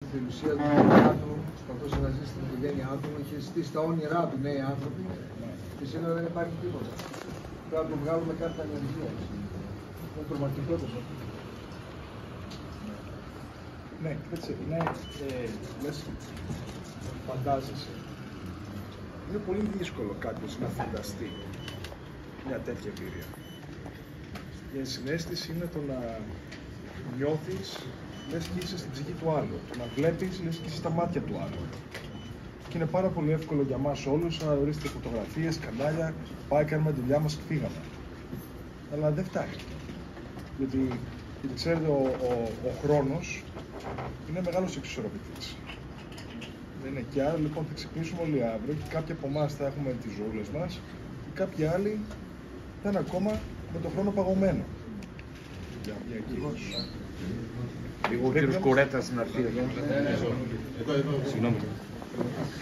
θελουσία του γενιά του, προσπαθούσε να ζήσει την οικογένειά του, είχε ζητήσει τα όνειρά του νέοι άνθρωποι και σήμερα δεν υπάρχει τίποτα. Πρέπει να το βγάλουμε κάποια ανεργία. Είναι τρομακτικό το αυτό. Ναι, έτσι, ναι, λες, φαντάζεσαι. Είναι πολύ δύσκολο κάποιος να φανταστεί μια τέτοια εμπειρία. Η ενσυναίσθηση είναι το να νιώθεις λες και είσαι στην ψυχή του άλλου, το να βλέπεις λες και είσαι στα μάτια του άλλου. Και είναι πάρα πολύ εύκολο για μας όλους να ορίσετε φωτογραφίες, κανάλια, πάει, κάνουμε τη δουλειά μας και φύγαμε. Αλλά δεν φτάνει. Γιατί ξέρετε, ο χρόνος είναι μεγάλος εξισορροπητής. Δεν είναι και άρα λοιπόν θα ξυπνήσουμε όλοι αύριο και κάποιοι από εμάς θα έχουμε τις ζούλες μας και κάποιοι άλλοι θα είναι ακόμα με τον χρόνο παγωμένο. Λίγο ο κύριος Κουρέτας να έρθει εδώ. Συγγνώμη.